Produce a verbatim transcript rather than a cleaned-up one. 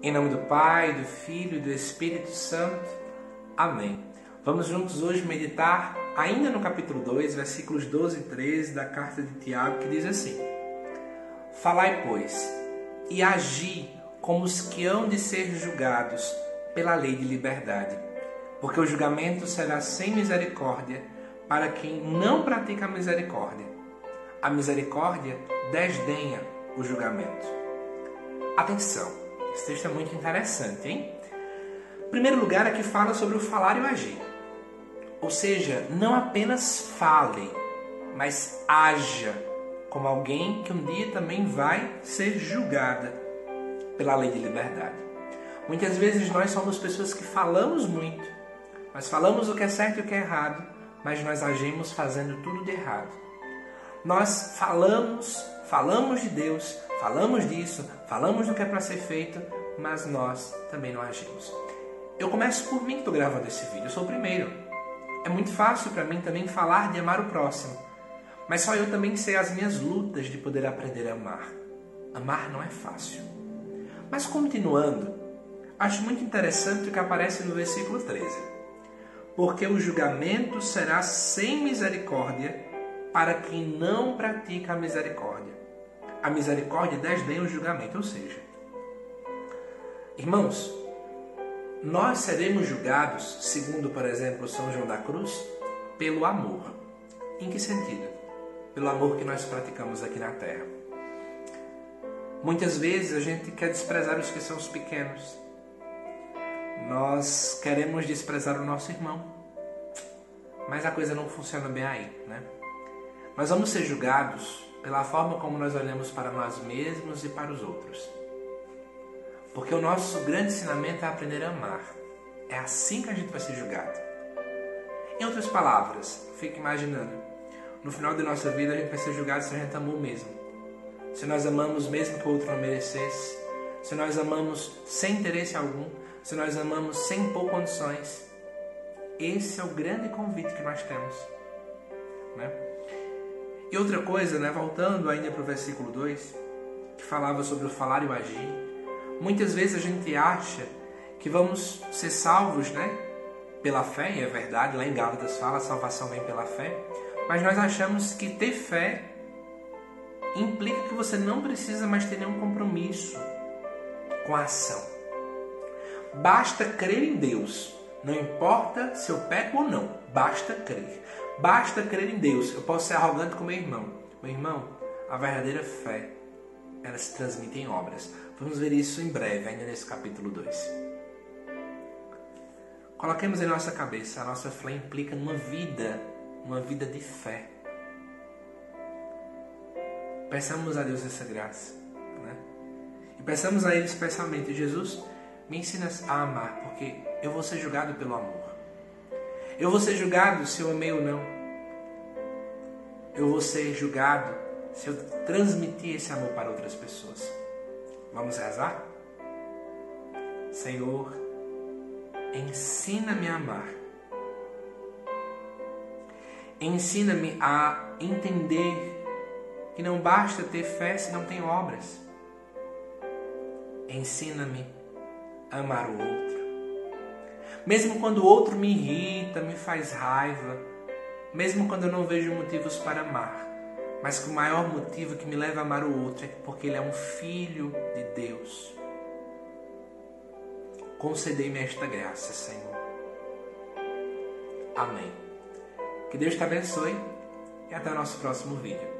Em nome do Pai, do Filho e do Espírito Santo. Amém. Vamos juntos hoje meditar ainda no capítulo dois, versículos doze e treze da carta de Tiago, que diz assim: Falai, pois, e agi como os que hão de ser julgados pela lei de liberdade, porque o julgamento será sem misericórdia para quem não pratica a misericórdia. A misericórdia desdenha o julgamento. Atenção! Esse texto é muito interessante, hein? Em primeiro lugar, aqui fala sobre o falar e o agir. Ou seja, não apenas fale, mas haja como alguém que um dia também vai ser julgada pela lei de liberdade. Muitas vezes nós somos pessoas que falamos muito, nós falamos o que é certo e o que é errado, mas nós agimos fazendo tudo de errado. Nós falamos, falamos de Deus, falamos disso, falamos do que é para ser feito, mas nós também não agimos. Eu começo por mim que estou gravando esse vídeo, eu sou o primeiro. É muito fácil para mim também falar de amar o próximo, mas só eu também sei as minhas lutas de poder aprender a amar. Amar não é fácil. Mas continuando, acho muito interessante o que aparece no versículo treze. Porque o julgamento será sem misericórdia para quem não pratica a misericórdia. A misericórdia desdenha o julgamento, ou seja, irmãos, nós seremos julgados, segundo, por exemplo, São João da Cruz, pelo amor. Em que sentido? Pelo amor que nós praticamos aqui na Terra. Muitas vezes a gente quer desprezar os que são os pequenos. Nós queremos desprezar o nosso irmão. Mas a coisa não funciona bem aí, né? Nós vamos ser julgados pela forma como nós olhamos para nós mesmos e para os outros. Porque o nosso grande ensinamento é aprender a amar. É assim que a gente vai ser julgado. Em outras palavras, fique imaginando, no final da nossa vida a gente vai ser julgado se a gente amou mesmo. Se nós amamos mesmo que o outro não merecesse, se nós amamos sem interesse algum, se nós amamos sem impor condições. Esse é o grande convite que nós temos, né? E outra coisa, né, voltando ainda para o versículo dois, que falava sobre o falar e o agir, muitas vezes a gente acha que vamos ser salvos, né, pela fé, e é verdade, lá em Gálatas fala, a salvação vem pela fé, mas nós achamos que ter fé implica que você não precisa mais ter nenhum compromisso com a ação. Basta crer em Deus, não importa se eu peco ou não, basta crer. Basta crer em Deus. Eu posso ser arrogante com meu irmão. Meu irmão, a verdadeira fé, ela se transmite em obras. Vamos ver isso em breve, ainda nesse capítulo dois. Coloquemos em nossa cabeça, a nossa fé implica numa vida, uma vida de fé. Peçamos a Deus essa graça, né? E peçamos a Ele especialmente: Jesus, me ensina a amar, porque eu vou ser julgado pelo amor. Eu vou ser julgado se eu amei ou não. Eu vou ser julgado se eu transmitir esse amor para outras pessoas. Vamos rezar? Senhor, ensina-me a amar. Ensina-me a entender que não basta ter fé se não tem obras. Ensina-me a amar o outro. Mesmo quando o outro me irrita, me faz raiva, mesmo quando eu não vejo motivos para amar, mas que o maior motivo que me leva a amar o outro é porque ele é um filho de Deus. Concedei-me esta graça, Senhor. Amém. Que Deus te abençoe e até o nosso próximo vídeo.